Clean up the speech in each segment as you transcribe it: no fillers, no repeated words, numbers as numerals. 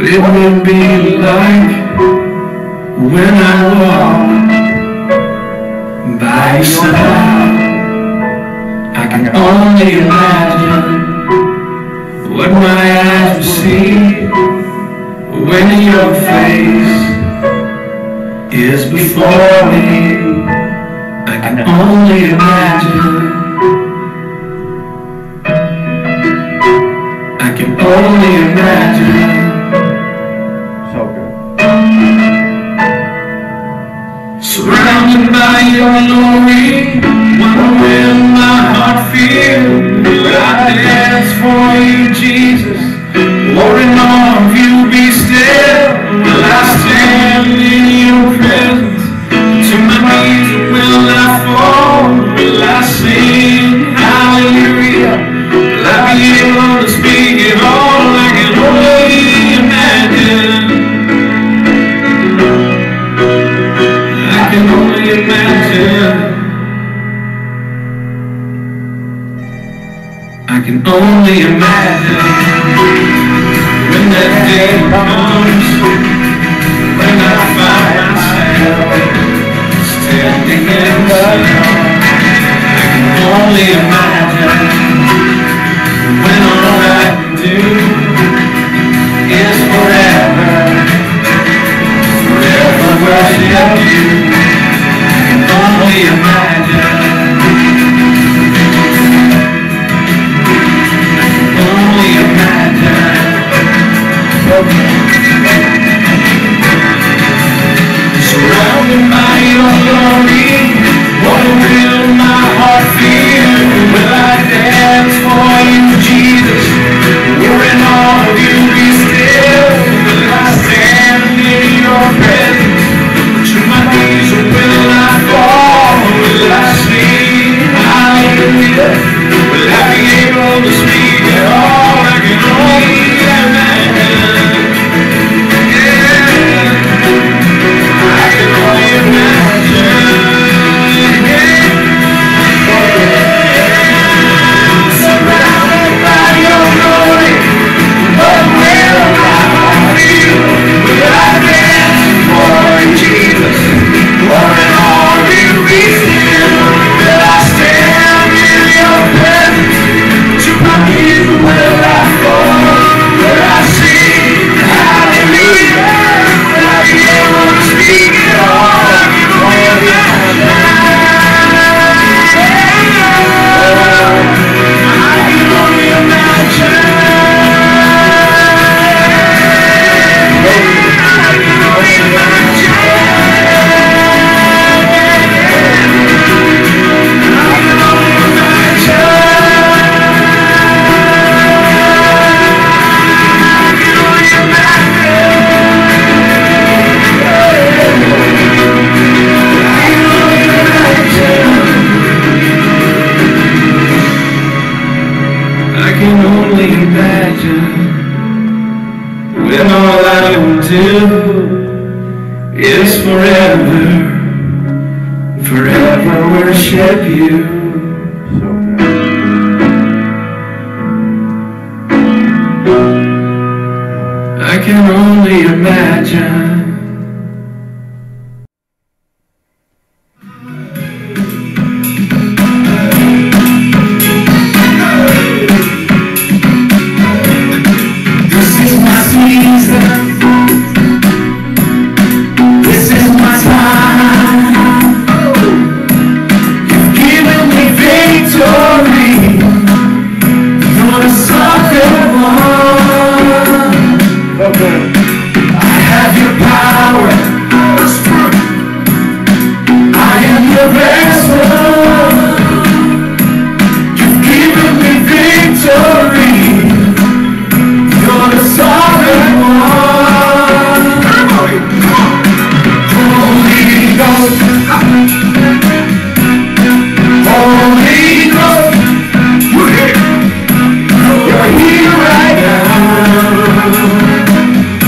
what it would be like when I walk by your side. I can only imagine what my eyes will see when your face is before me. I can only imagine. I can only imagine. So good. Surrounded by your glory, wonder will my heart feel? Will I dance for you, Jesus? Or in all of you be still? Will I stand in your presence? To my knees will I fall? Will I sing hallelujah? Will I be able to speak it all? I can only imagine. I can only imagine. I can only imagine when that day comes, when I find myself standing in the sun. I can only imagine when all I can do is forever, forever worship you. I can only imagine. Only imagine. Surrounded by your glory, what will my heart feel? Will I dance for you, Jesus? Will in all of you be still? Will I stand in your presence? To my knees will I fall? Will I sing hallelujah? Will I be able to speak at all? I can only imagine. Yeah, I can only imagine. Yeah. Surrounded by your glory, what will my heart feel? Will I dance for you, Jesus? Or in all you be still? Will I stand in your presence? To my knees will I fall? Will I sing hallelujah? Will I be able to speak it all? I can only imagine. I can only imagine. I can only imagine. I can only imagine. I can only imagine when all I will do is forever, forever worship you. So good. I can only imagine. This is my season. This is my time. You've given me victory. You're the sovereign one. So good. I have your power. I am your vessel. You've given me victory. You're the sovereign one. Holy Ghost. Holy Ghost. You're here right now.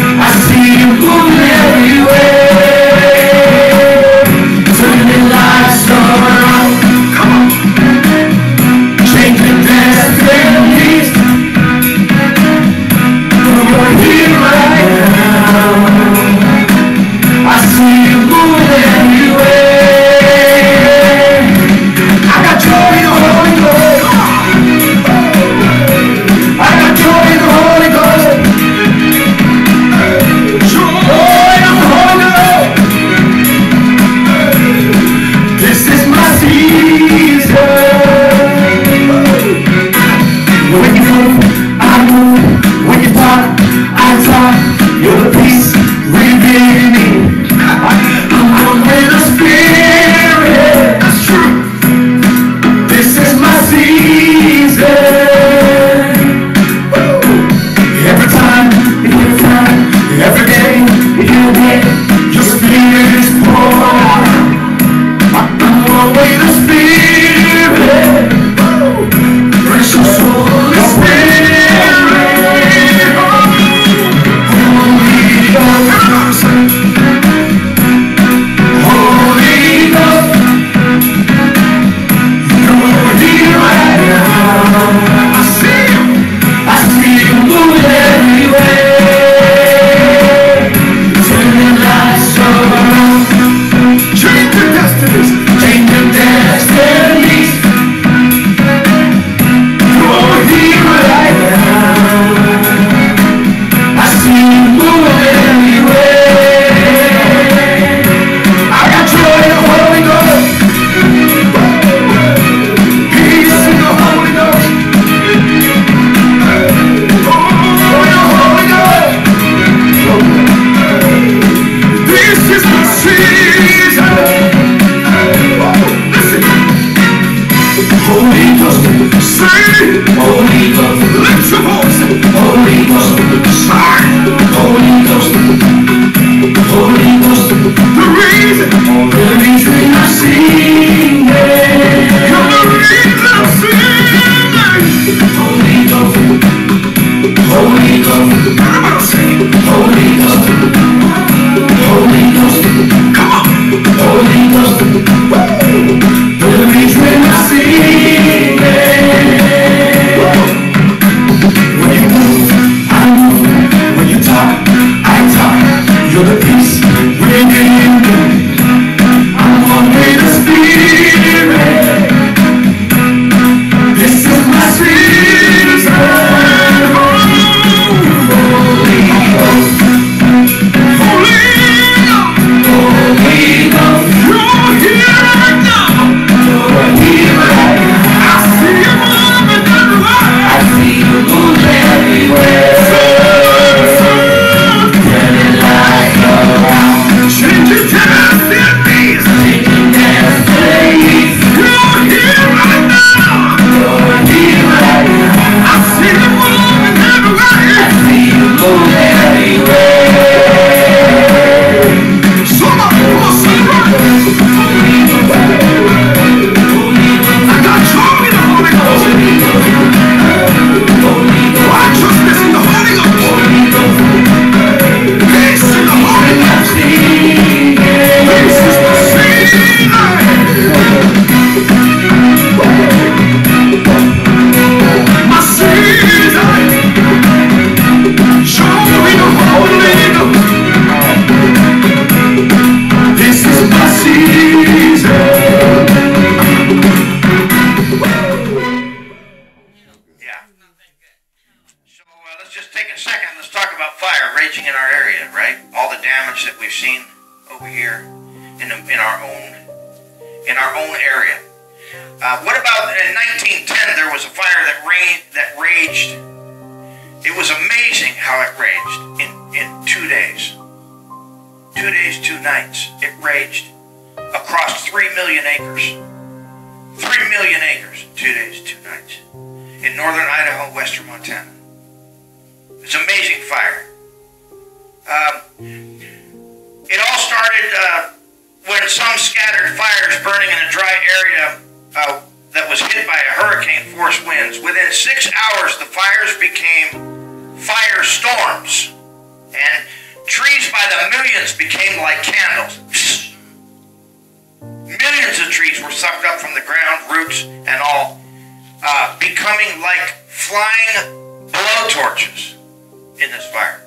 Holy Ghost, Holy Ghost, come on, Holy Ghost, the reason I sing, when you move, I move, when you talk, I talk, you're the peace, bringing me, I'm one with the Spirit, this is my season. What about in 1910? There was a fire that raged. It was amazing how it raged in 2 days. 2 days, 2 nights. It raged across 3 million acres. 3 million acres, 2 days, 2 nights. In northern Idaho, western Montana. It's an amazing fire. It all started when some scattered fires burning in a dry area that was hit by a hurricane-force winds. Within 6 hours, the fires became firestorms, and trees by the millions became like candles. Millions of trees were sucked up from the ground, roots and all, becoming like flying blowtorches in this fire.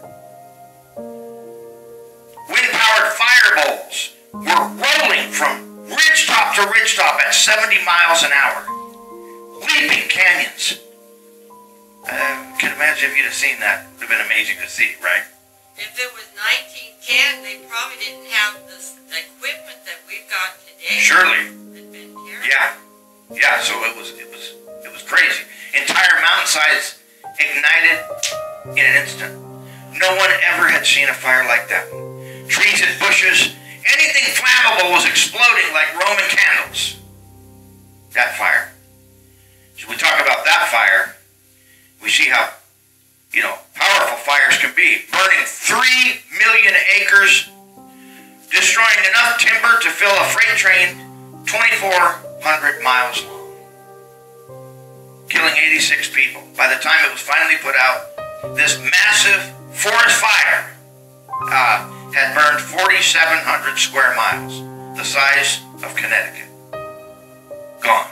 Wind-powered fireballs were rolling from ridgetop to ridgetop at 70 miles an hour. Leaping canyons. Can imagine if you'd have seen that. It would have been amazing to see, right? If it was 1910, they probably didn't have the equipment that we've got today. Surely. It'd been terrible. Yeah. So it was crazy. Entire mountainsides ignited in an instant. No one ever had seen a fire like that. Trees and bushes, anything flammable was exploding like Roman candles. That fire. So we talk about that fire, we see how, powerful fires can be. Burning 3 million acres, destroying enough timber to fill a freight train 2,400 miles long. Killing 86 people. By the time it was finally put out, this massive forest fire had burned 4,700 square miles, the size of Connecticut. Gone.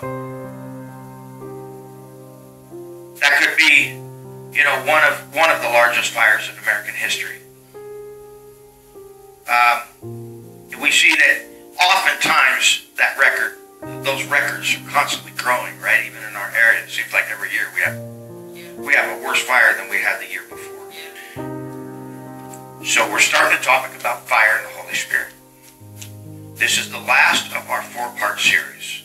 That could be, one of the largest fires in American history. We see that oftentimes those records are constantly growing, right? Even in our area, it seems like every year we have a worse fire than we had the year before. So we're starting a topic about fire and the Holy Spirit. This is the last of our 4-part series.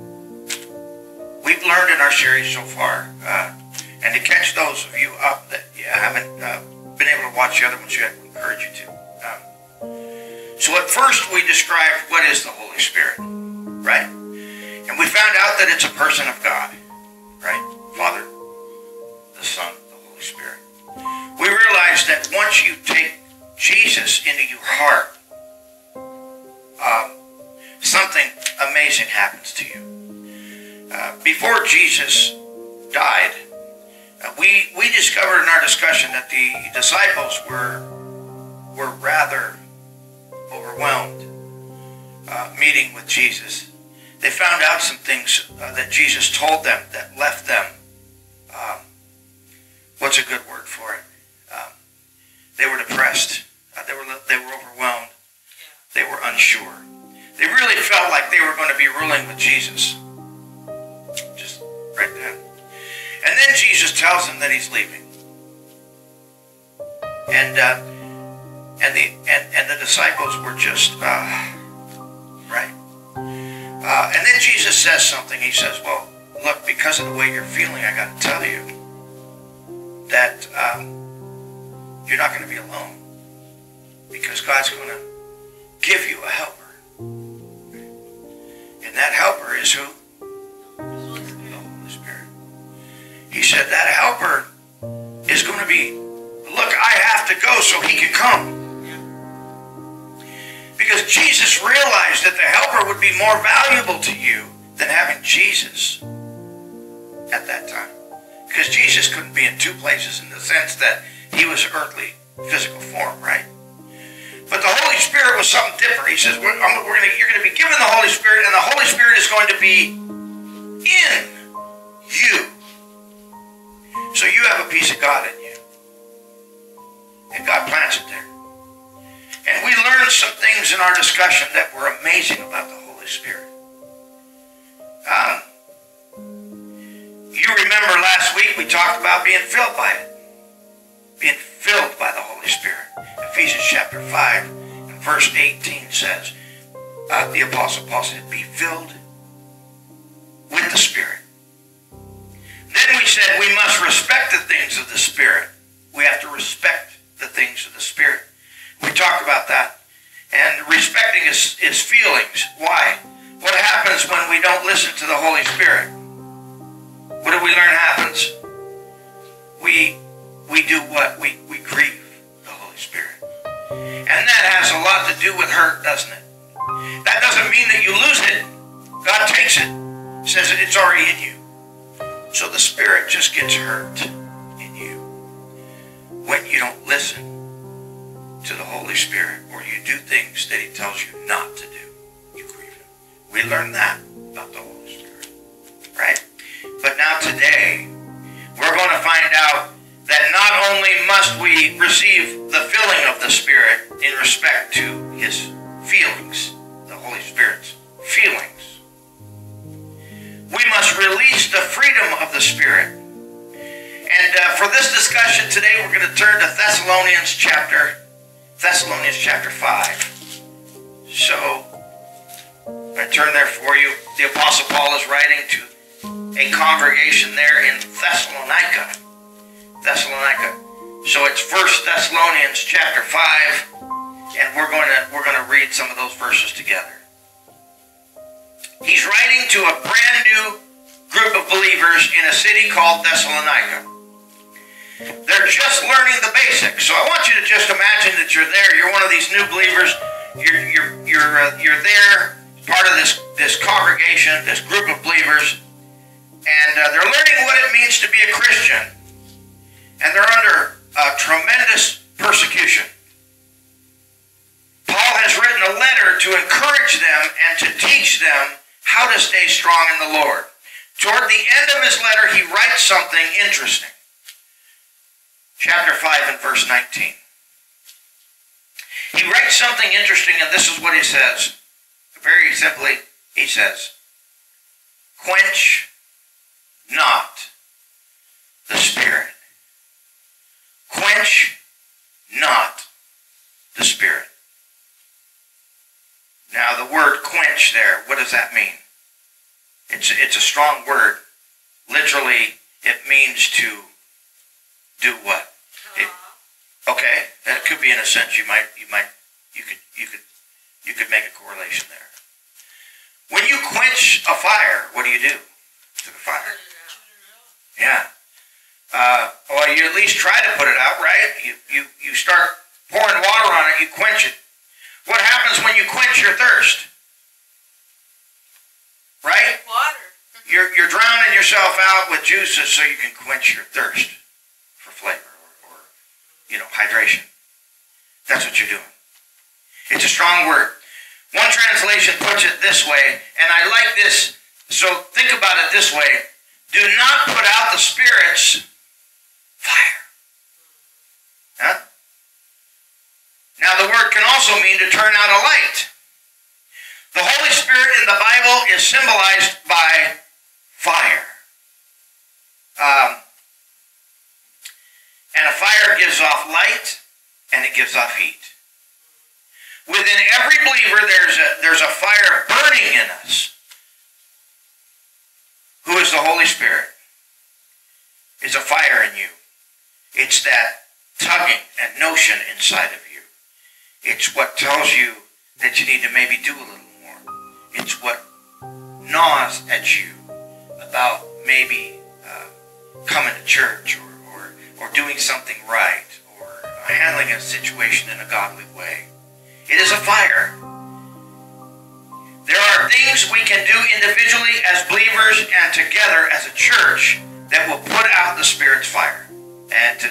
We've learned in our series so far, and to catch those of you up that you haven't been able to watch the other ones, I encourage you to. So at first we described what is the Holy Spirit, right? And we found out that it's a person of God, right? Father, the Son, the Holy Spirit. We realized that once you take Jesus into your heart, something amazing happens to you. Before Jesus died, we discovered in our discussion that the disciples were were rather overwhelmed meeting with Jesus. They found out some things that Jesus told them that left them, what's a good word for it? They were depressed. They were overwhelmed. They were unsure. They really felt like they were going to be ruling with Jesus. Just right then. And then Jesus tells them that he's leaving. And the disciples were just right. And then Jesus says something. He says, well, look, because of the way you're feeling, I got to tell you that you're not going to be alone, because God's going to give you a helper. And that helper is who? The Holy Spirit. He said that helper is going to be, look, I have to go so he can come. Because Jesus realized that the helper would be more valuable to you than having Jesus at that time. Because Jesus couldn't be in two places in the sense that he was earthly, physical form, right? But the Holy Spirit was something different. He says, you're going to be given the Holy Spirit, and the Holy Spirit is going to be in you. So you have a piece of God in you. And God plants it there. And we learned some things in our discussion that were amazing about the Holy Spirit. You remember last week we talked about being filled by it. Being filled by the Holy Spirit. Ephesians chapter 5 and verse 18 says, the Apostle Paul said, be filled with the Spirit. Then we said we must respect the things of the Spirit. We have to respect the things of the Spirit. We talked about that. And respecting is feelings. Why? What happens when we don't listen to the Holy Spirit? What do we learn happens? We do what? We grieve the Holy Spirit. And that has a lot to do with hurt, doesn't it? That doesn't mean that you lose it. God takes it. Says that it's already in you. So the Spirit just gets hurt in you when you don't listen to the Holy Spirit, or you do things that he tells you not to do. You grieve him. We learned that about the Holy Spirit. Right? But now today, we're going to find out that not only must we receive the filling of the Spirit in respect to his feelings, the Holy Spirit's feelings, we must release the freedom of the Spirit. And for this discussion today, we're going to turn to Thessalonians chapter 5. So, I'm going to turn there for you. The Apostle Paul is writing to a congregation there in Thessalonica. So it's 1 Thessalonians chapter 5, and we're going to read some of those verses together. He's writing to a brand new group of believers in a city called Thessalonica. They're just learning the basics. So I want you to just imagine that you're there. You're one of these new believers. You're there, part of this congregation, this group of believers, and they're learning what it means to be a Christian. And they're under tremendous persecution. Paul has written a letter to encourage them and to teach them how to stay strong in the Lord. Toward the end of his letter, he writes something interesting. Chapter 5 and verse 19. He writes something interesting, and this is what he says. Very simply, he says, quench not the Spirit. Quench not the Spirit. Now, the word quench there, what does that mean? It's a strong word. Literally, it means to do what? Okay, that could be in a sense you could make a correlation there. When you quench a fire, what do you do to the fire? Yeah. Or you at least try to put it out, right? You start pouring water on it, you quench it. What happens when you quench your thirst? Right? Water. You're drowning yourself out with juices so you can quench your thirst for flavor or hydration. That's That's what you're doing. It's a strong word. One translation puts it this way, and I like this, so think about it this way. Do not put out the Spirit's fire. Huh? Now the word can also mean to turn out a light. The Holy Spirit in the Bible is symbolized by fire. And a fire gives off light, and it gives off heat. Within every believer, there's a fire burning in us. Who is the Holy Spirit? It's a fire in you. It's that tugging and notion inside of you. It's what tells you that you need to maybe do a little more. It's what gnaws at you about maybe coming to church or doing something right or handling a situation in a godly way. It is a fire. There are things we can do individually as believers and together as a church that will put out the Spirit's fire. And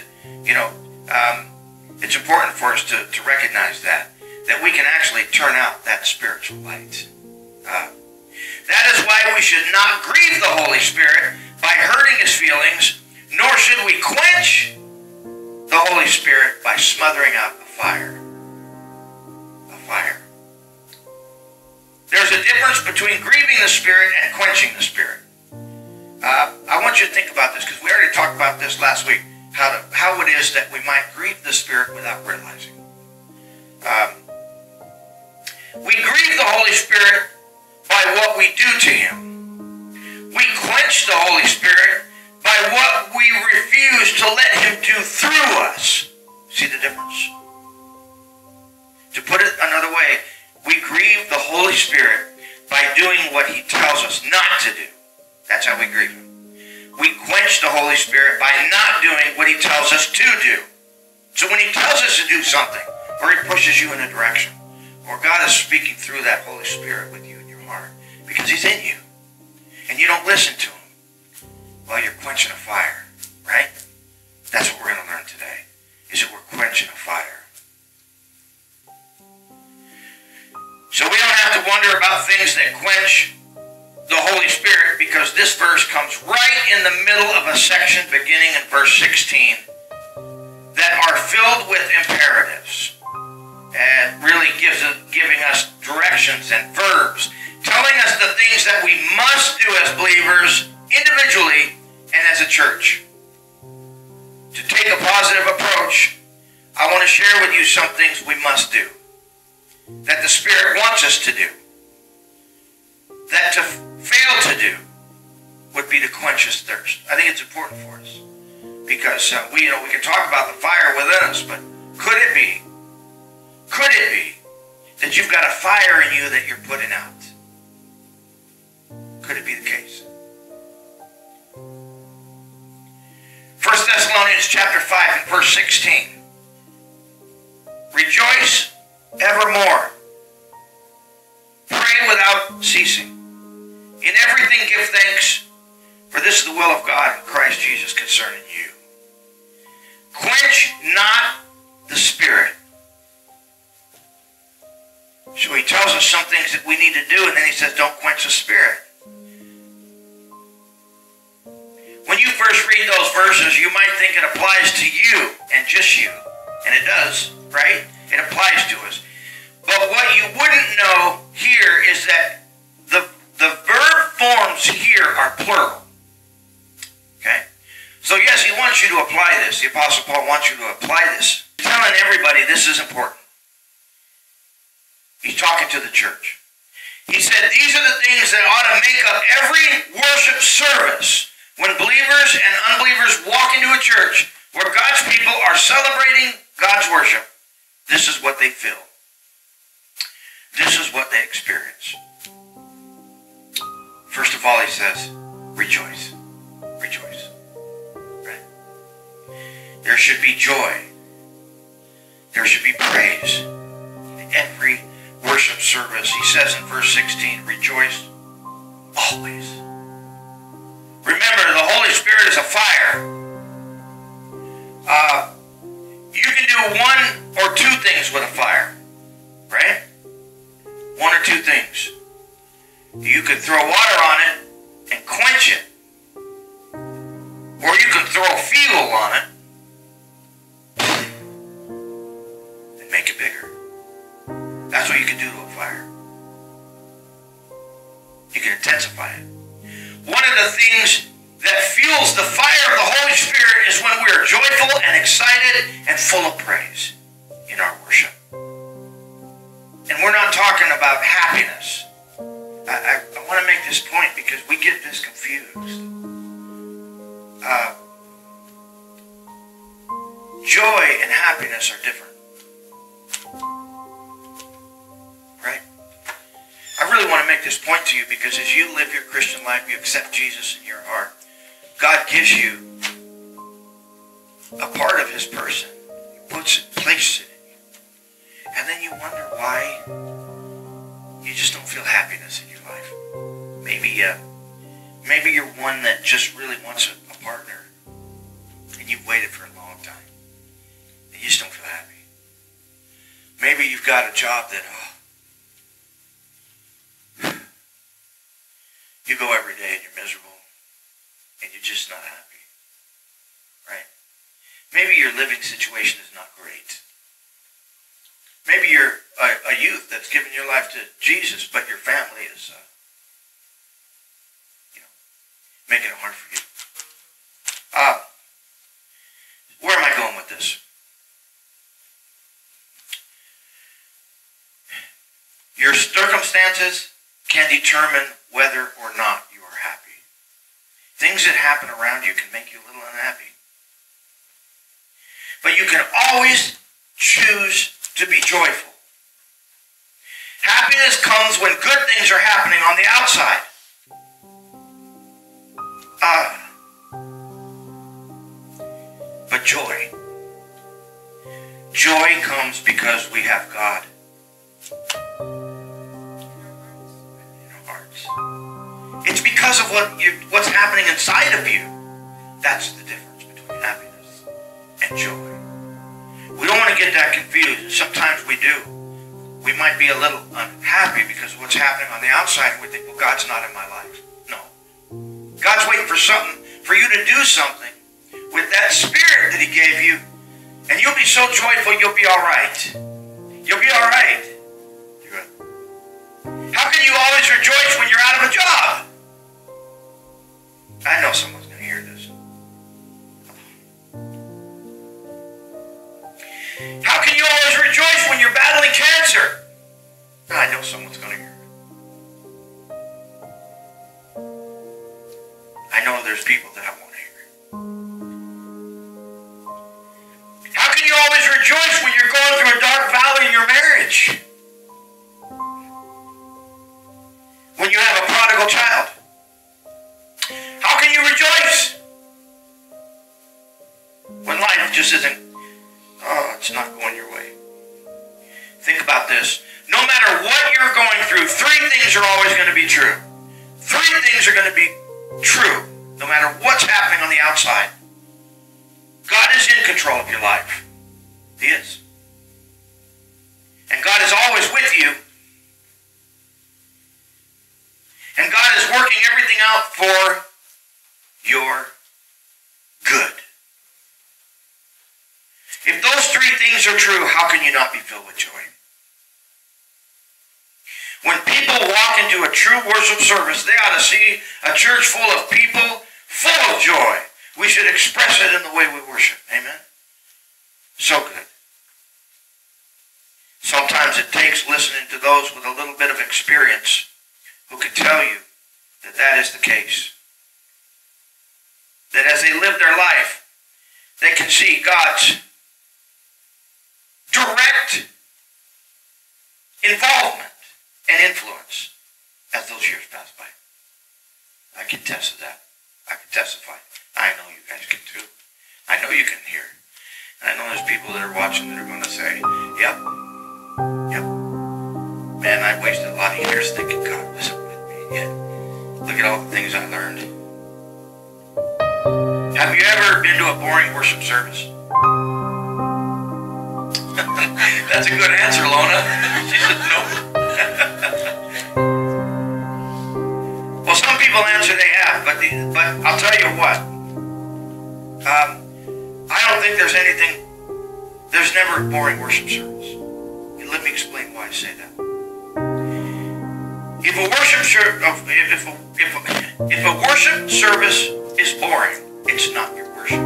it's important for us to recognize that we can actually turn out that spiritual light. That is why we should not grieve the Holy Spirit by hurting his feelings, nor should we quench the Holy Spirit by smothering out the fire. A fire. There's a difference between grieving the Spirit and quenching the Spirit. I want you to think about this because we already talked about this last week. How it is that we might grieve the Spirit without realizing. We grieve the Holy Spirit by what we do to him. We quench the Holy Spirit by what we refuse to let him do through us. See the difference? To put it another way, we grieve the Holy Spirit by doing what he tells us not to do. That's how we grieve him. We quench the Holy Spirit by not doing what he tells us to do. So when he tells us to do something, or he pushes you in a direction, or God is speaking through that Holy Spirit with you in your heart, because he's in you, and you don't listen to him, well, you're quenching a fire, right? That's what we're going to learn today, is that we're quenching a fire. So we don't have to wonder about things that quench the Holy Spirit, because this verse comes right in the middle of a section beginning in verse 16 that are filled with imperatives and really giving us directions and verbs, telling us the things that we must do as believers individually and as a church. To take a positive approach, I want to share with you some things we must do that the Spirit wants us to do. That to fail to do would be to quench his thirst. I think it's important for us because we can talk about the fire within us, but could it be that you've got a fire in you that you're putting out? Could it be the case? 1 Thessalonians chapter 5 and verse 16. Rejoice evermore. Pray without ceasing. In everything give thanks, for this is the will of God in Christ Jesus concerning you. Quench not the Spirit. So he tells us some things that we need to do, and then he says, don't quench the Spirit. When you first read those verses, you might think it applies to you and just you. And it does, right? It applies to us. But what you wouldn't know here is that the verb forms here are plural. Okay? So yes, he wants you to apply this. The Apostle Paul wants you to apply this. He's telling everybody this is important. He's talking to the church. He said these are the things that ought to make up every worship service when believers and unbelievers walk into a church where God's people are celebrating God's worship. This is what they feel. This is what they experience. First of all, he says, rejoice. Rejoice. Right? There should be joy. There should be praise. In every worship service, he says in verse 16, rejoice always. Remember, the Holy Spirit is a fire. You can do one or two things with a fire, right? One or two things. You could throw water on it and quench it. Or you can throw fuel on it and make it bigger. That's what you can do to a fire. You can intensify it. One of the things that fuels the fire of the Holy Spirit is when we are joyful and excited and full of praise in our worship. And we're not talking about happiness. I want to make this point because we get this confused. Joy and happiness are different. Right? I really want to make this point to you because as you live your Christian life, you accept Jesus in your heart. God gives you a part of his person. He places it in you. And then you wonder why you just don't feel happiness in your life. Maybe you're one that just really wants a partner. And you've waited for a long time. And you just don't feel happy. Maybe you've got a job that, you go every day and you're miserable. And you're just not happy. Right? Maybe your living situation is not great. Maybe you're a youth that's given your life to Jesus, but your family is, making it hard for you. Where am I going with this? Your circumstances can determine whether or not you are happy. Things that happen around you can make you a little unhappy. But you can always choose to be joyful. Happiness comes when good things are happening on the outside. But joy comes because we have God in our hearts. It's because of what's happening inside of you. That's the difference between happiness and joy. We don't want to get that confused. Sometimes we do. We might be a little unhappy because of what's happening on the outside, and we think, well, God's not in my life. No. God's waiting for you to do something with that spirit that he gave you, and you'll be so joyful you'll be all right. You'll be all right. How can you always rejoice when you're out of a job? I know someone's going to hear this. How can you always rejoice when you're battling cancer? I know someone's going to hear it. I know there's people that I want to hear it. How can you always rejoice when you're going through a dark valley in your marriage? When you have a prodigal child? How can you rejoice when life just isn't, it's not going your way? Think about this. No matter what you're going through, three things are always going to be true. Three things are going to be true, no matter what's happening on the outside. God is in control of your life. He is. And God is always with you. And God is working everything out for your good. If those three things are true, how can you not be filled with joy? When people walk into a true worship service, they ought to see a church full of people full of joy. We should express it in the way we worship. Amen? So good. Sometimes it takes listening to those with a little bit of experience who can tell you that that is the case. That as they live their life, they can see God's direct involvement and influence as those years pass by. I can test to that. I can testify. I know you guys can too. I know you can hear. And I know there's people that are watching that are going to say, yep. Man, I wasted a lot of years thinking God wasn't with me. Yet, look at all the things I learned. Have you ever been to a boring worship service? That's a good answer, Lona. She said no. Well, some people answer they have, but I'll tell you what. I don't think there's never a boring worship service. Let me explain why I say that. If a worship service is boring, it's not your worship.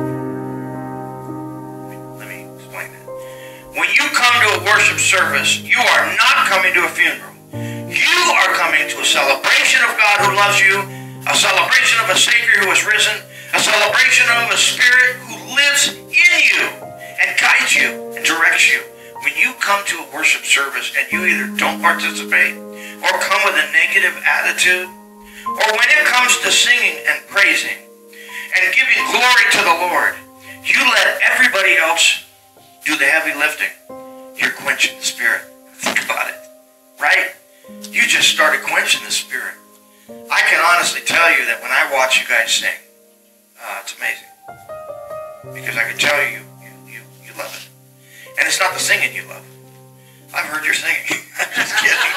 Let me explain that. When you come to a worship service, you are not coming to a funeral. You are coming to a celebration of God who loves you, a celebration of a Savior who has risen, a celebration of a Spirit who lives in you and guides you and directs you. When you come to a worship service and you either don't participate or come with a negative attitude, or when it comes to singing and praising and giving glory to the Lord, you let everybody else do the heavy lifting. You're quenching the Spirit. Think about it, right? You just started quenching the Spirit. I can honestly tell you that when I watch you guys sing, it's amazing. Because I can tell you love it. And it's not the singing you love. I've heard your singing. I'm just kidding.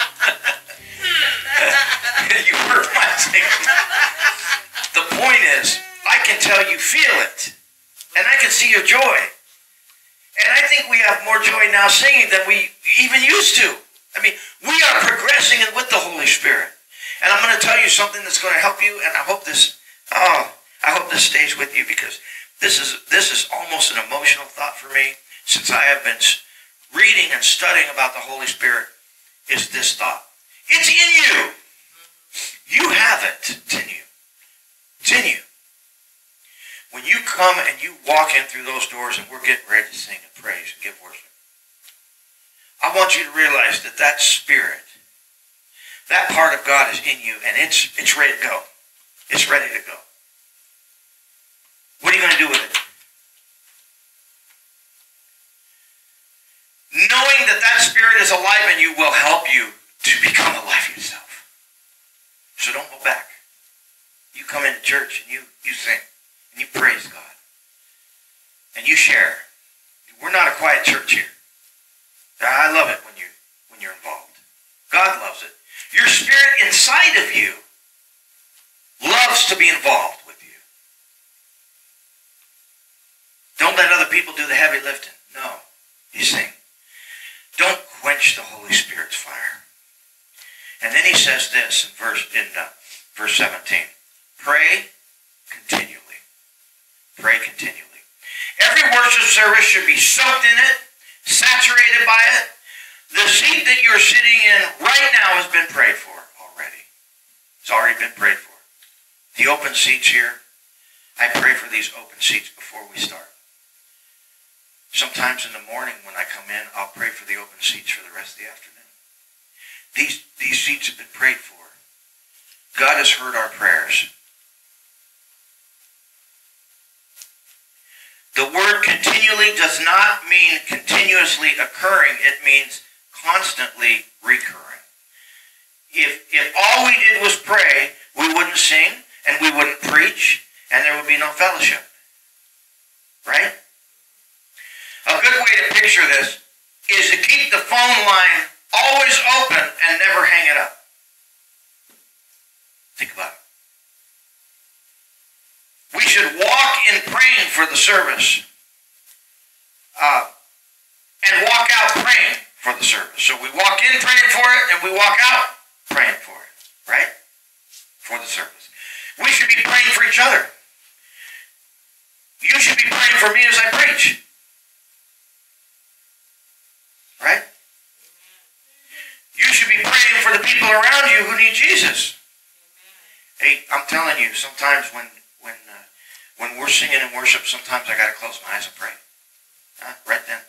You heard my singing. The point is, I can tell you feel it. And I can see your joy. And I think we have more joy now singing than we even used to. I mean, we are progressing with the Holy Spirit. And I'm going to tell you something that's going to help you, and I hope this stays with you, because this is almost an emotional thought for me, since I have been reading and studying about the Holy Spirit, is this thought. It's in you. You have it. It's in you. It's in you. When you come and you walk in through those doors and we're getting ready to sing and praise and give worship, I want you to realize that that Spirit, that part of God is in you, and it's ready to go. It's ready to go. What are you going to do with it? Knowing that that Spirit is alive in you will help you to become alive yourself. So don't go back. You come into church and you sing and you praise God and you share. We're not a quiet church here. I love it when you're involved. God loves it. Your spirit inside of you loves to be involved with you. Don't let other people do the heavy lifting. No, you sing. Don't quench the Holy Spirit's fire. And then he says this in verse 17. Pray continually. Pray continually. Every worship service should be soaked in it, saturated by it. The seat that you're sitting in right now has been prayed for already. It's already been prayed for. The open seats here, I pray for these open seats before we start. Sometimes in the morning when I come in, I'll pray for the open seats for the rest of the afternoon. These seats have been prayed for. God has heard our prayers. The word continually does not mean continuously occurring. It means constantly recurring. If all we did was pray, we wouldn't sing and we wouldn't preach and there would be no fellowship. Right? A good way to picture this is to keep the phone line always open and never hang it up. Think about it. We should walk in praying for the service and walk out praying for the service. So we walk in praying for it and we walk out praying for it, right? For the service. We should be praying for each other. You should be praying for me as I preach. Right? You should be praying for the people around you who need Jesus. Hey, I'm telling you, sometimes when we're singing in worship, sometimes I got to close my eyes and pray. Right then.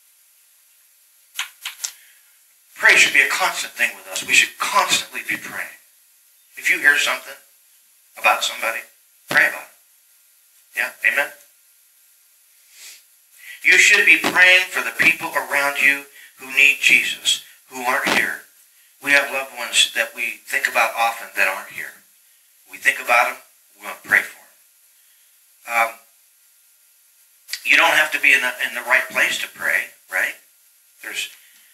Prayer should be a constant thing with us. We should constantly be praying. If you hear something about somebody, pray about it. Yeah? Amen? You should be praying for the people around you who need Jesus, who aren't here. We have loved ones that we think about often that aren't here. We think about them, we want to pray for them. You don't have to be in the right place to pray, right? There's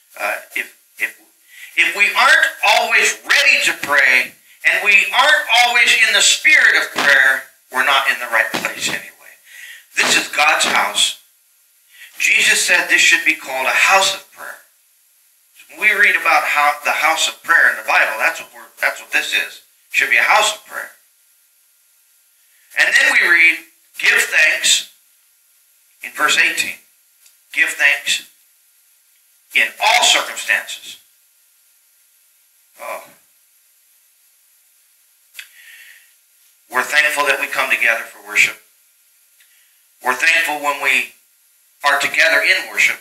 if we aren't always ready to pray and we aren't always in the spirit of prayer, we're not in the right place anyway. This is God's house. Jesus said this should be called a house of prayer. When we read about the house of prayer in the Bible, that's what this is. It should be a house of prayer. And then we read, give thanks in verse 18. Give thanks in all circumstances. Oh. We're thankful that we come together for worship. We're thankful when we are together in worship.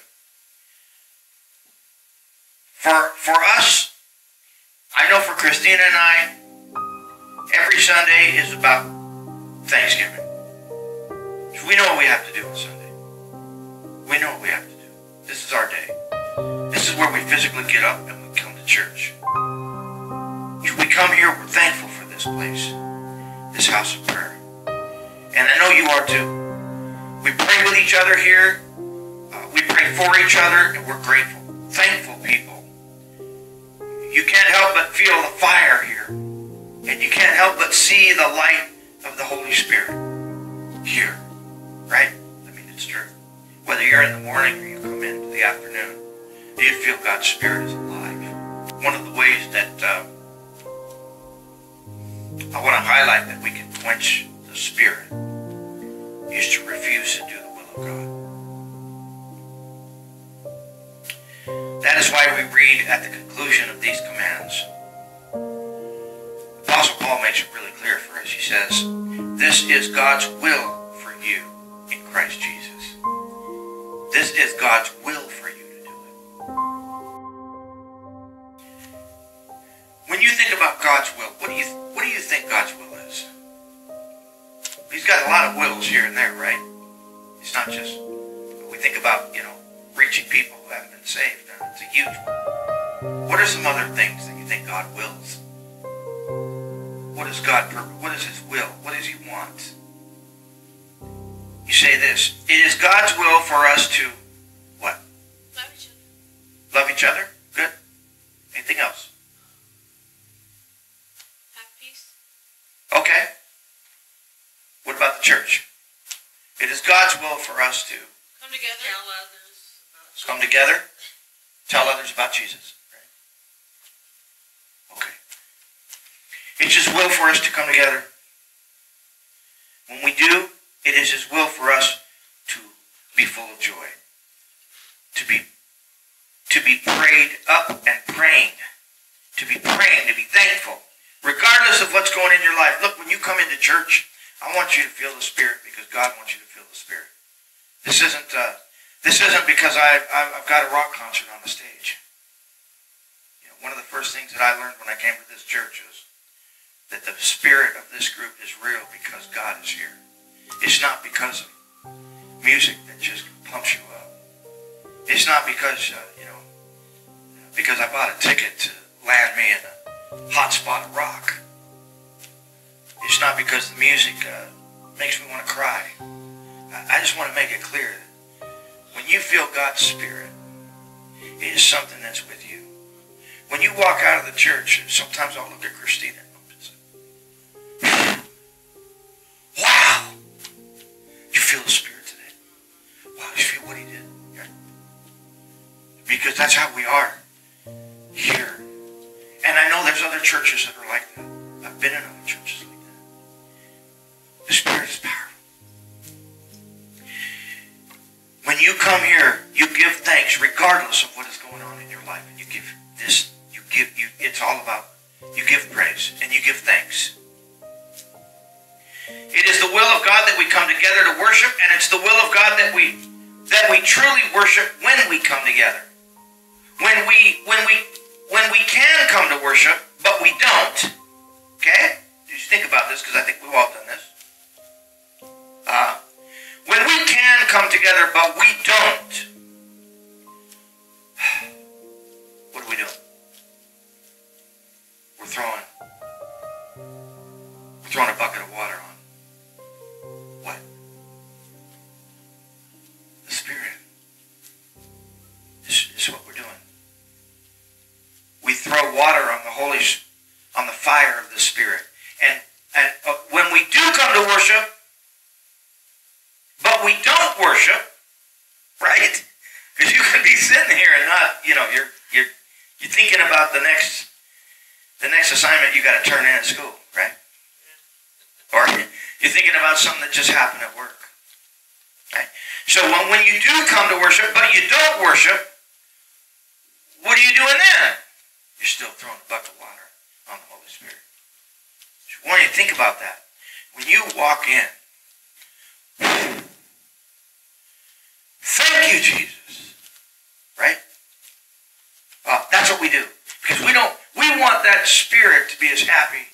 For us, I know for Christina and I, every Sunday is about Thanksgiving. So we know what we have to do on Sunday. We know what we have to do. This is our day. This is where we physically get up and we come to church. We come here, we're thankful for this place, this house of prayer. And I know you are too. We pray with each other here. We pray for each other, and we're grateful, thankful people. You can't help but feel the fire here. And you can't help but see the light of the Holy Spirit here. Right? I mean, it's true. Whether you're in the morning or you come in the afternoon, you feel God's Spirit is alive. One of the ways that I want to highlight that we can quench the Spirit is to refuse to do the will of God. That is why we read at the conclusion of these commands. Apostle Paul makes it really clear for us. He says, this is God's will for you in Christ Jesus. This is God's will for you to do it. When you think about God's will, what do you think God's will is? He's got a lot of wills here and there, right? It's not just, we think about, reaching people who haven't been saved. It's a huge one. What are some other things that you think God wills? What is God? What is His will? What does He want? You say this. It is God's will for us to what? Love each other. Love each other? Good. Anything else? Have peace. Okay. What about the church? It is God's will for us to Come together. Tell others about Jesus. come together, tell others about Jesus. Right? Okay. It's His will for us to come together. When we do, it is His will for us to be full of joy. To be prayed up and praying. To be praying, to be thankful. Regardless of what's going in your life. Look, when you come into church, I want you to feel the Spirit because God wants you to feel the Spirit. This isn't because I've got a rock concert on the stage. One of the first things that I learned when I came to this church is that the spirit of this group is real because God is here. It's not because of music that just pumps you up. It's not because, because I bought a ticket to land me in a hot spot of rock. It's not because the music makes me want to cry. I just want to make it clear that when you feel God's Spirit, it is something that's with you. When you walk out of the church, sometimes I'll look at Christina and I'll say, wow, you feel the Spirit today. Wow, you feel what He did. Yeah. Because that's how we are here. And I know there's other churches that are like that. I've been in other churches like that. The Spirit is powerful. When you come here, you give thanks regardless of what is going on in your life. And you give this, it's all about, you give praise and you give thanks. It is the will of God that we come together to worship, and it's the will of God that we truly worship when we come together. When we can come to worship, but we don't. Okay? Just think about this, because I think we've all done this. When we can come together, but we don't, what are we doing? We're throwing a bucket of water on what? The Spirit. This is what you're thinking about the next assignment you got to turn in at school, right? Or you're thinking about something that just happened at work, right? So when you do come to worship, but you don't worship, what are you doing then? You're still throwing a bucket of water on the Holy Spirit. I want you to think about that. When you walk in, thank you, Jesus. Right? That's what we do. Because we want that Spirit to be as happy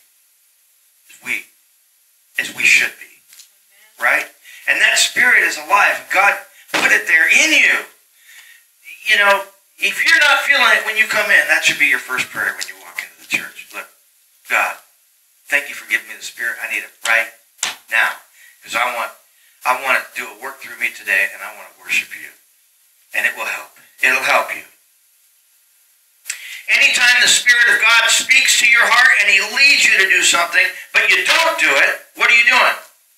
as we should be. Right? And that Spirit is alive. God put it there in you. You know, if you're not feeling it when you come in, that should be your first prayer when you walk into the church. Look, God, thank you for giving me the Spirit. I need it right now. Because I want to do a work through me today, and I want to worship you. And it will help. It'll help you. Anytime the Spirit of God speaks to your heart and He leads you to do something, but you don't do it, what are you doing?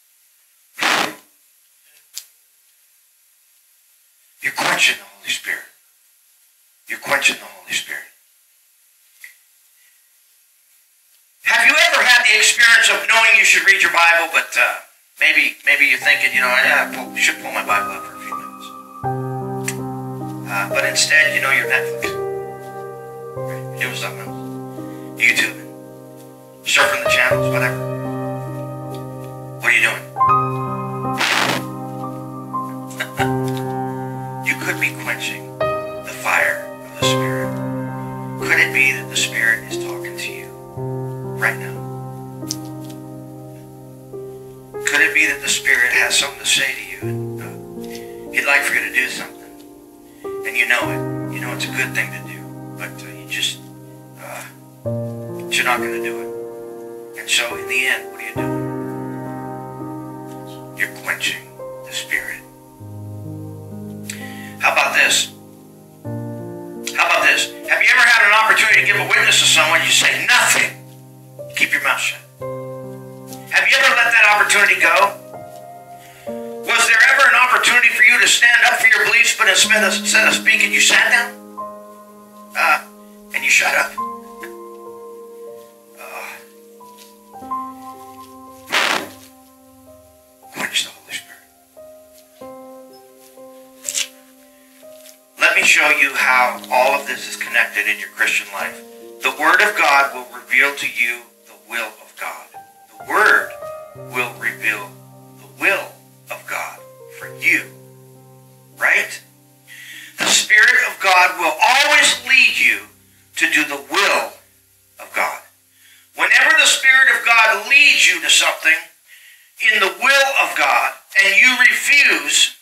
You're quenching the Holy Spirit. You're quenching the Holy Spirit. Have you ever had the experience of knowing you should read your Bible, but maybe you're thinking, you know, I should pull my Bible out for a few minutes. But instead, you know, you're Netflix. Right? You're doing something else. YouTube, surfing the channels, whatever. What are you doing? You could be quenching the fire of the Spirit. Could it be that the Spirit is talking to you right now? Could it be that the Spirit has something to say to you and He'd like for you to do something? And you know it. You know it's a good thing to do. But you're not going to do it. And so in the end, what are you doing? You're quenching the Spirit. How about this? How about this? Have you ever had an opportunity to give a witness to someone, you say nothing? Keep your mouth shut. Have you ever let that opportunity go? Was there ever an opportunity for you to stand up for your beliefs, but instead of speaking, you sat down? And you shut up? Quench the Holy Spirit. Let me show you how all of this is connected in your Christian life. The Word of God will reveal to you the will of God. The Word will reveal the will of God for you. Right? The Spirit of God will always lead you to do the will of God. Whenever the Spirit of God leads you to something in the will of God and you refuse,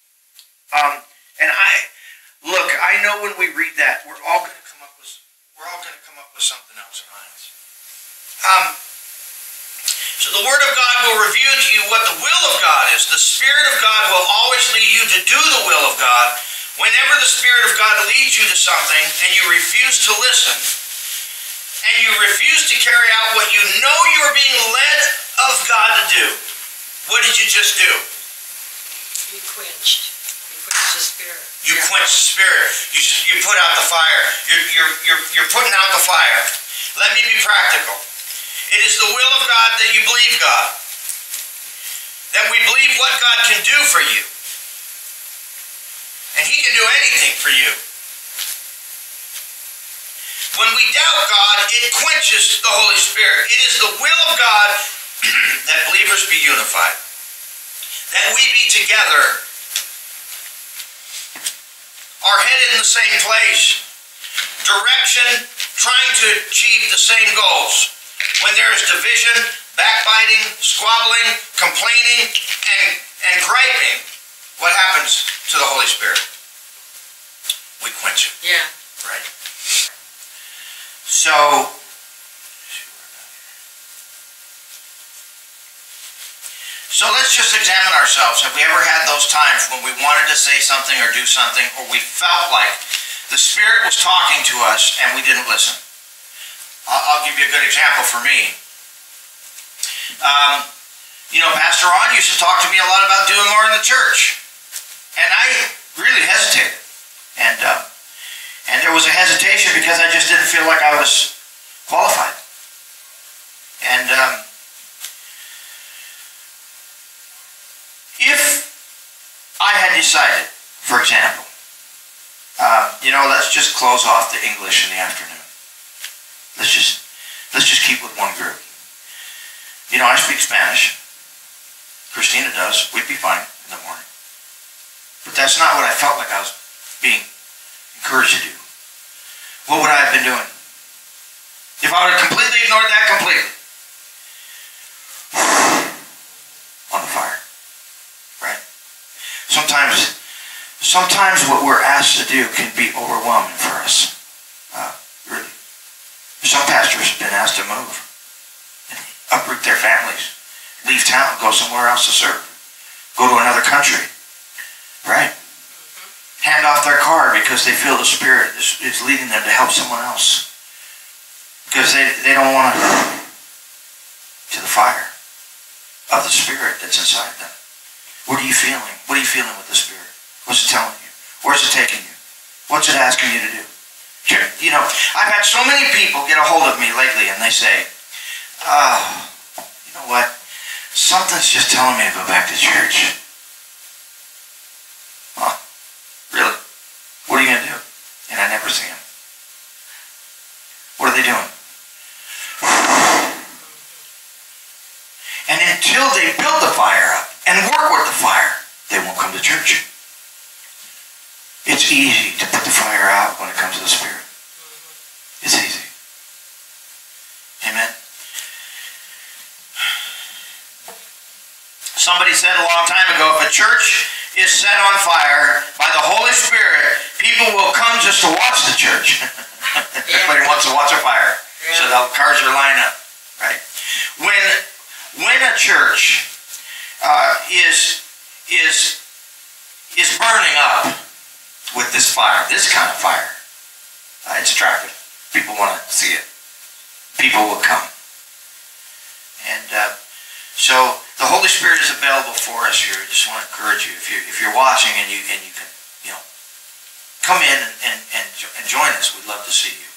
I know when we read that, we're all going to come up with something else in minds. So the Word of God will reveal to you what the will of God is. The Spirit of God will always lead you to do the will of God. Whenever the Spirit of God leads you to something and you refuse to listen, and you refuse to carry out what you know you're being led of God to do, what did you just do? You quenched. You quenched the Spirit. You quenched the Spirit. You put out the fire. You're putting out the fire. Let me be practical. It is the will of God that you believe God. That we believe what God can do for you. And He can do anything for you. When we doubt God, it quenches the Holy Spirit. It is the will of God that believers be unified. That we be together, are headed in the same place. Direction, trying to achieve the same goals. When there is division, backbiting, squabbling, complaining, and griping, what happens to the Holy Spirit? We quench it. Yeah. Right? So let's just examine ourselves. Have we ever had those times when we wanted to say something or do something, or we felt like the Spirit was talking to us and we didn't listen? I'll give you a good example for me. Pastor Ron used to talk to me a lot about doing more in the church. And I really hesitated. And there was a hesitation because I just didn't feel like I was qualified. And if I had decided, for example, let's just close off the English in the afternoon. Let's just keep with one group. I speak Spanish. Christina does. We'd be fine in the morning. But that's not what I felt like I was being encouraged to do. What would I have been doing? If I would have completely ignored that completely. On the fire. Right? Sometimes what we're asked to do can be overwhelming for us. Really. Some pastors have been asked to move. Uproot their families. Leave town. Go somewhere else to serve. Go to another country. Right? Hand off their car because they feel the Spirit is leading them to help someone else. Because they don't want to the fire of the Spirit that's inside them. What are you feeling? What are you feeling with the Spirit? What's it telling you? Where's it taking you? What's it asking you to do? I've had so many people get a hold of me lately and they say, you know what? Something's just telling me to go back to church. Huh? Really? What are you going to do? And I never see them. What are they doing? And until they build the fire up and work with the fire, they won't come to church. It's easy to put the fire out when it comes to the Spirit. It's easy. Amen. Somebody said a long time ago, if a church is set on fire by the Holy Spirit, people will come just to watch the church. Everybody wants to watch a fire. So the cars are lined up. Right? When a church is burning up with this fire, this kind of fire, it's attractive. People want to see it. People will come. And so the Holy Spirit is available for us here. I just want to encourage you, if you're watching and you can, come in and join us. We'd love to see you.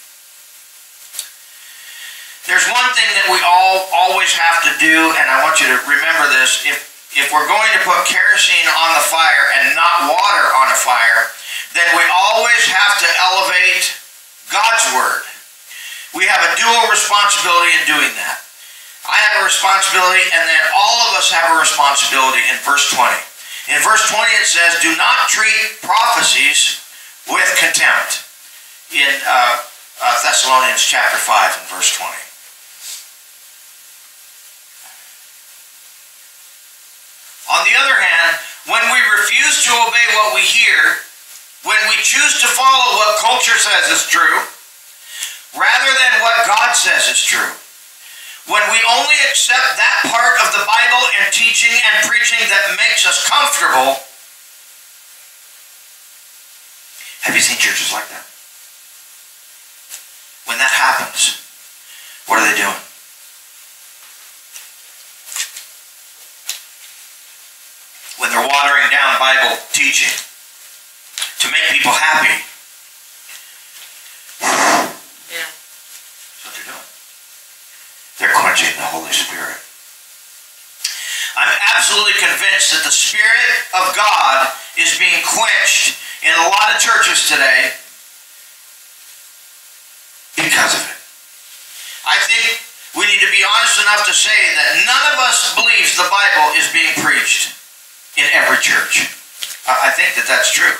There's one thing that we always have to do, and I want you to remember this. If we're going to put kerosene on the fire and not water on a fire, then we always have to elevate God's Word. We have a dual responsibility in doing that. I have a responsibility, and then all of us have a responsibility in verse 20. In verse 20 it says, do not treat prophecies with contempt. In Thessalonians chapter 5 and verse 20. On the other hand, when we refuse to obey what we hear, when we choose to follow what culture says is true, rather than what God says is true, when we only accept that part of the Bible and teaching and preaching that makes us comfortable, have you seen churches like that? When that happens, what are they doing? When they're watering down Bible teaching to make people happy. Yeah. That's what they're doing. They're quenching the Holy Spirit. I'm absolutely convinced that the Spirit of God is being quenched in a lot of churches today because of it. I think we need to be honest enough to say that none of us believes the Bible is being preached in every church. I think that that's true.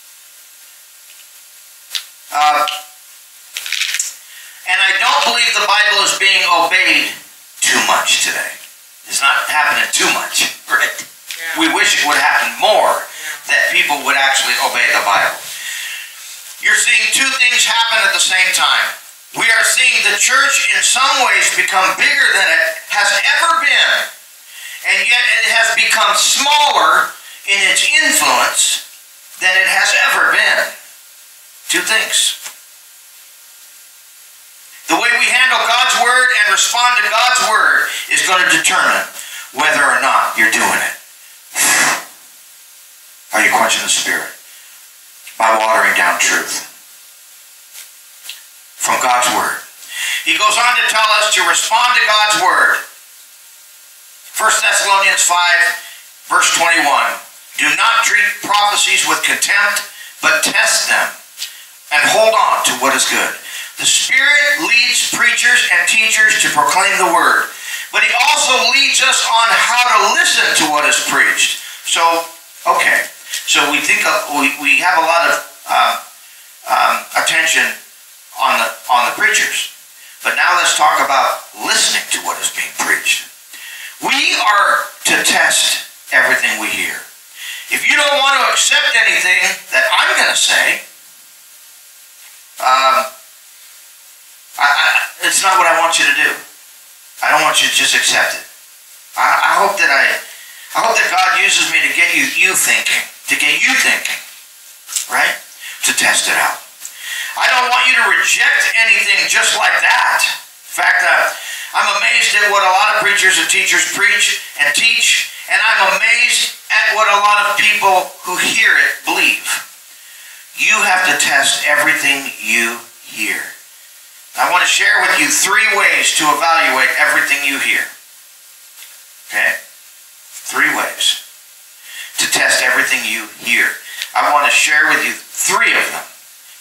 And I don't believe the Bible is being obeyed too much today. It's not happening too much, right? Yeah. We wish it would happen more, that people would actually obey the Bible. You're seeing two things happen at the same time. We are seeing the church in some ways become bigger than it has ever been, and yet it has become smaller in its influence than it has ever been. Two things. The way we handle God's Word and respond to God's Word is going to determine whether or not you're doing it. Are you quenching the Spirit by watering down truth? from God's Word. He goes on to tell us to respond to God's Word. 1 Thessalonians 5, verse 21. Do not treat prophecies with contempt, but test them and hold on to what is good. The Spirit leads preachers and teachers to proclaim the Word, but He also leads us on how to listen to what is preached. So, okay, so we have a lot of attention on the preachers, but now let's talk about listening to what is being preached. We are to test everything we hear. If you don't want to accept anything that I'm going to say, it's not what I want you to do. I don't want you to just accept it. I hope that God uses me to get you thinking, right? To test it out. I don't want you to reject anything just like that. In fact, I'm amazed at what a lot of preachers and teachers preach and teach, and I'm amazed at what a lot of people who hear it believe. You have to test everything you hear. I want to share with you 3 ways to evaluate everything you hear. Okay? 3 ways to test everything you hear. I want to share with you 3 of them.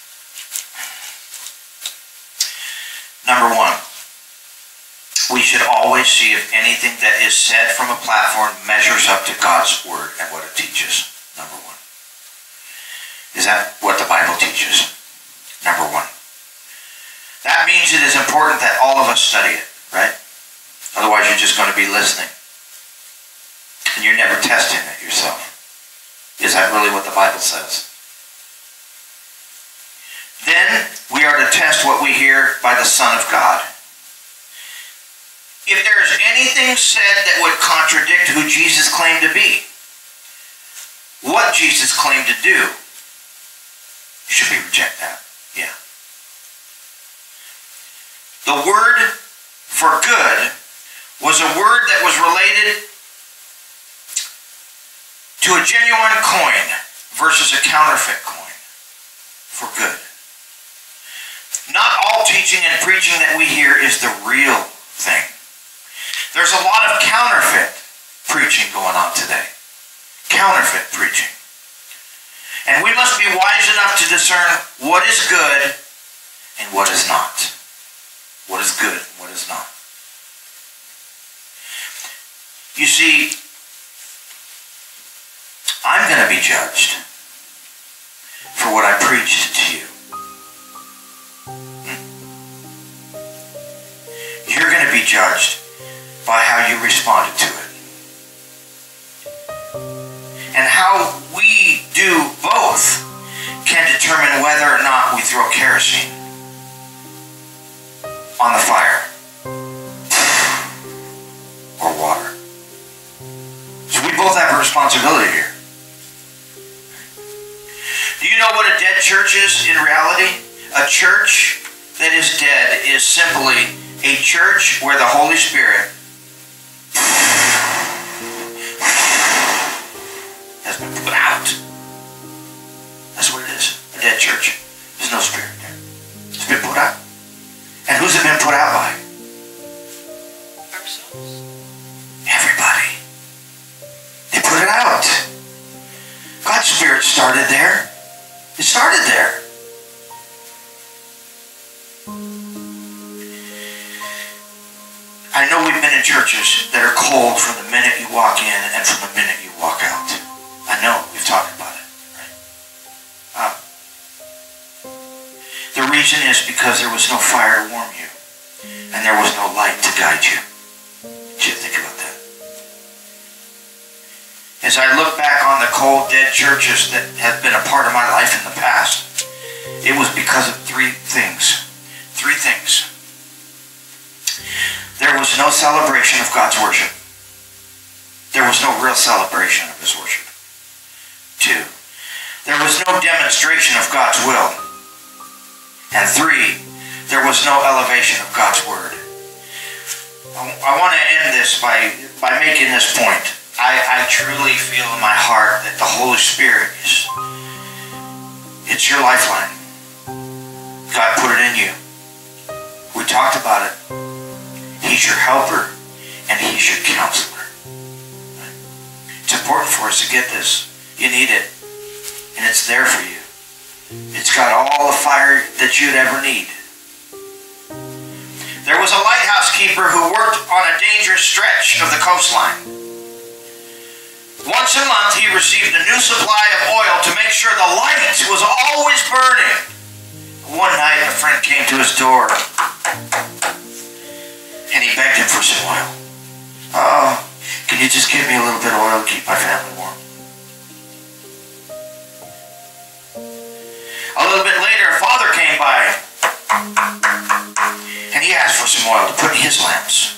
Number 1, we should always see if anything that is said from a platform measures up to God's Word and what it teaches. Number 1. Is that what the Bible teaches? Number 1. That means it is important that all of us study it, right? Otherwise, you're just going to be listening. And you're never testing it yourself. Is that really what the Bible says? Then, we are to test what we hear by the Son of God. If there is anything said that would contradict who Jesus claimed to be, what Jesus claimed to do, should we reject that? Yeah. The word for good was a word that was related to a genuine coin versus a counterfeit coin for good. Not all teaching and preaching that we hear is the real thing. There's a lot of counterfeit preaching going on today. Counterfeit preaching. And we must be wise enough to discern what is good and what is not. What is good and what is not. You see, I'm going to be judged for what I preached to you. You're going to be judged by how you responded to it. And how we do both can determine whether or not we throw kerosene on the fire or water. So we both have a responsibility here. Do you know what a dead church is in reality? A church that is dead is simply a church where the Holy Spirit has been put out. That's what it is. A dead church. There's no spirit there. It's been put out. And who's it been put out by? Ourselves. Everybody. They put it out. God's Spirit started there. It started there. I know we've been in churches that are cold from the minute you walk in and from the minute you walk out. I know, we've talked about it. Right? The reason is because there was no fire to warm you. And there was no light to guide you. Did you think about that? As I look back on the cold, dead churches that have been a part of my life in the past, it was because of 3 things. 3 things. There was no celebration of God's worship. There was no real celebration of His worship. 2, there was no demonstration of God's will. And 3, there was no elevation of God's word. I want to end this by making this point. I truly feel in my heart that the Holy Spirit it's your lifeline. God put it in you. talked about it. He's your helper and He's your counselor. It's important for us to get this. You need it. And it's there for you. It's got all the fire that you'd ever need. There was a lighthouse keeper who worked on a dangerous stretch of the coastline. Once a month, he received a new supply of oil to make sure the light was always burning. One night, a friend came to his door, and he begged him for some oil. "Oh, can you just give me a little bit of oil to keep my family warm?" A little bit later, a father came by, and he asked for some oil to put in his lamps.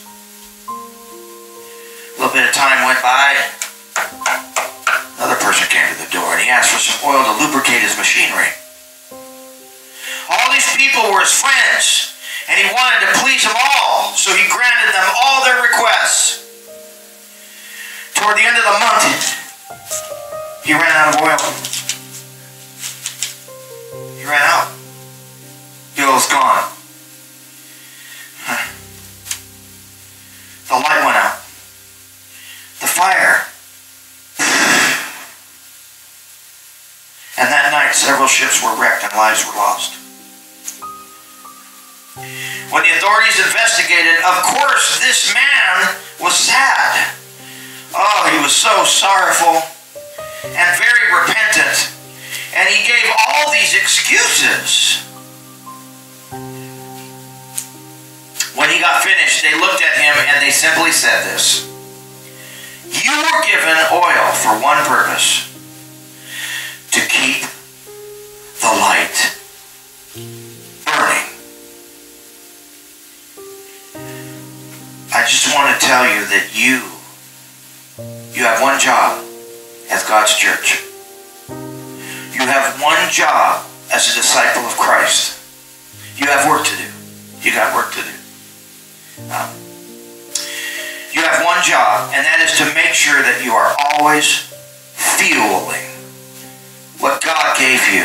A little bit of time went by. Another person came to the door, and he asked for some oil to lubricate his machinery. All these people were his friends, and he wanted to please them all, so he granted them all their requests. Toward the end of the month, he ran out of oil. He ran out. The oil's gone. The light went out. The fire. And that night, several ships were wrecked and lives were lost. When the authorities investigated, of course, this man was sad. Oh, he was so sorrowful and very repentant. And he gave all these excuses. When he got finished, they looked at him and they simply said this: "You were given oil for one purpose, to keep the light burning." I just want to tell you that you have one job as God's church. You have one job as a disciple of Christ. You have work to do. You got work to do. You have one job, and that is to make sure that you are always fueling what God gave you,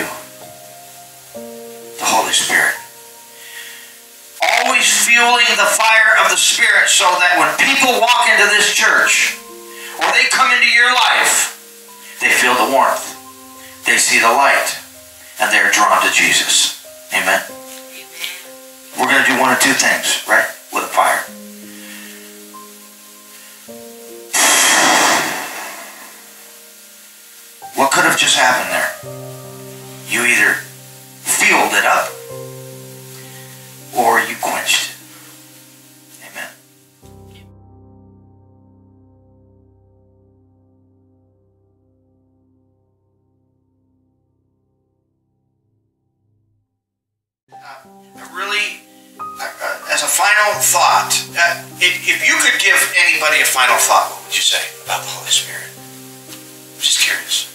the Holy Spirit. Always fueling the fire of the Spirit so that when people walk into this church or they come into your life, they feel the warmth, they see the light, and they're drawn to Jesus. Amen? Amen. We're going to do one of two things, right? With a fire. What could have just happened there? You either fueled it up or you quenched it. Amen. As a final thought, if you could give anybody a final thought, what would you say about the Holy Spirit? I'm just curious.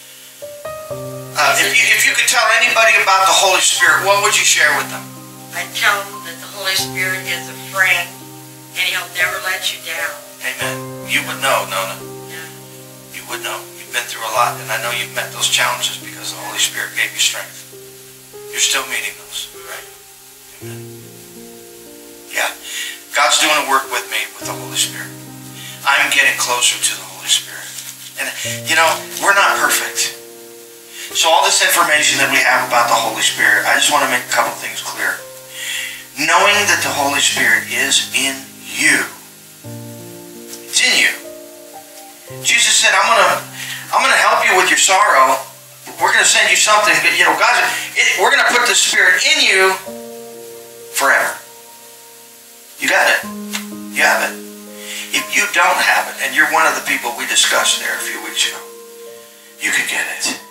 If you could tell anybody about the Holy Spirit, what would you share with them? I tell them that the Holy Spirit is a friend, and He'll never let you down. Amen. You would know, Nona. Yeah. You would know. You've been through a lot, and I know you've met those challenges because the Holy Spirit gave you strength. You're still meeting those, right? Amen. Yeah. God's doing a work with me with the Holy Spirit. I'm getting closer to the Holy Spirit. And, you know, we're not perfect. So all this information that we have about the Holy Spirit, I just want to make a couple things clear. Knowing that the Holy Spirit is in you. It's in you. Jesus said, I'm gonna help you with your sorrow. We're going to send you something. But, you know, God, we're going to put the Spirit in you forever. You got it. You have it. If you don't have it, and you're one of the people we discussed there a few weeks ago, you can get it.